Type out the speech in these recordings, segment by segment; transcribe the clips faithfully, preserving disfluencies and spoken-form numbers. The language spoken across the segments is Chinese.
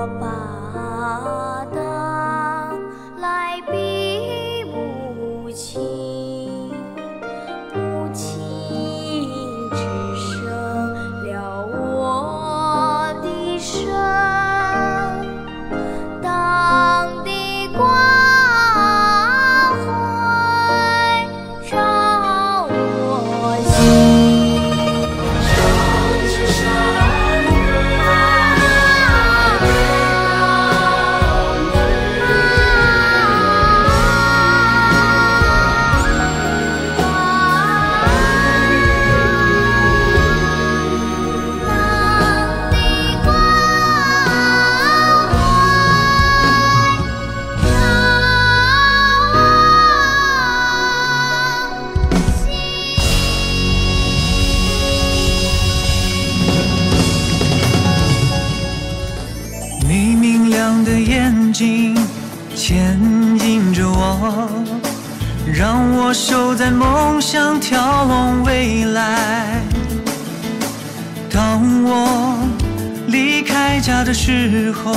牵引着我，让我守在梦想眺望未来。当我离开家的时候，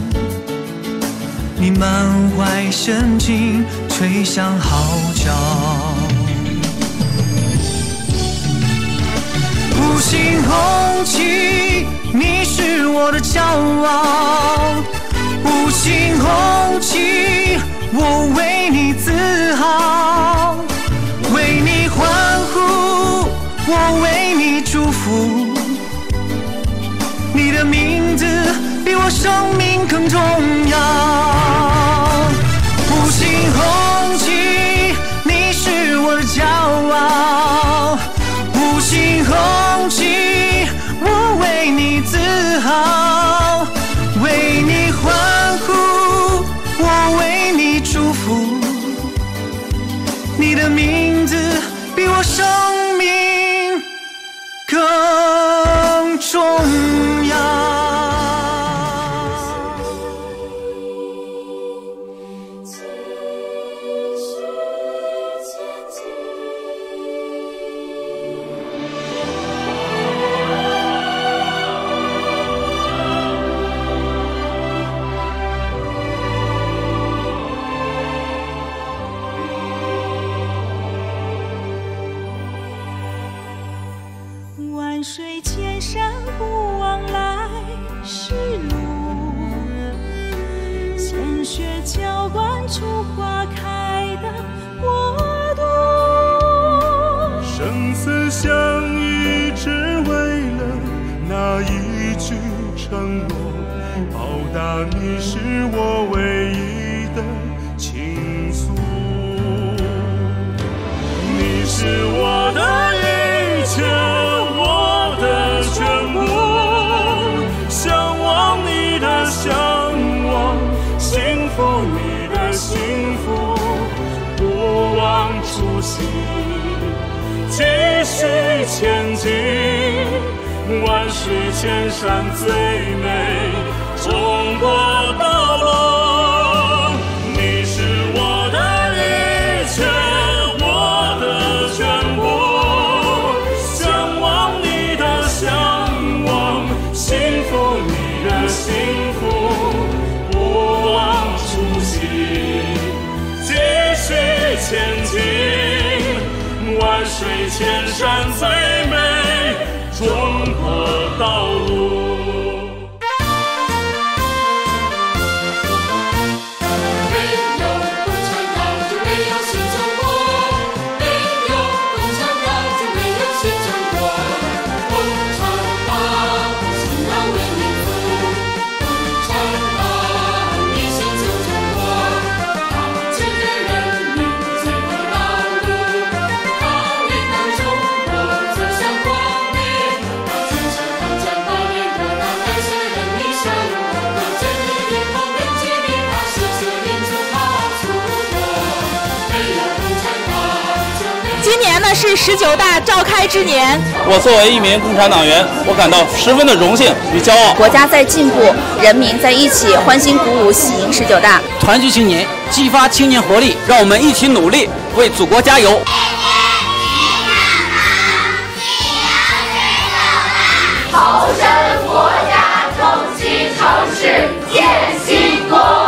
你满怀深情吹响号角。五星红旗，你是我的骄傲。五星红旗，我为你自豪，为你欢呼，我为你祝福。你的名字比我生命更重要。五星红旗，你是我的骄傲。五星红旗，我为你自豪，为你欢呼，我为你祝福。你的名字比我生命更重要。 万水千山不枉来时路，鲜血浇灌出花开的国度。 生死相依，只为了那一句承诺，报答你是我唯一的倾诉。你是我的一切，我的全部，向往你的向往，幸福你的幸福，不忘初心，继续前进。万水千山最美，中国道路。你是我的一切，我的全部，向往你的向往，幸福你的幸福，不忘初心，继续前进。万水千山最美，中国道路。 今年呢是十九大召开之年， 我作为一名共产党员，我感到十分的荣幸与骄傲。 国家在进步，人民在一起，欢欣鼓舞，喜迎十九大。 团结青年，激发青年活力，让我们一起努力，为祖国加油。 投身国家，重新城市。 我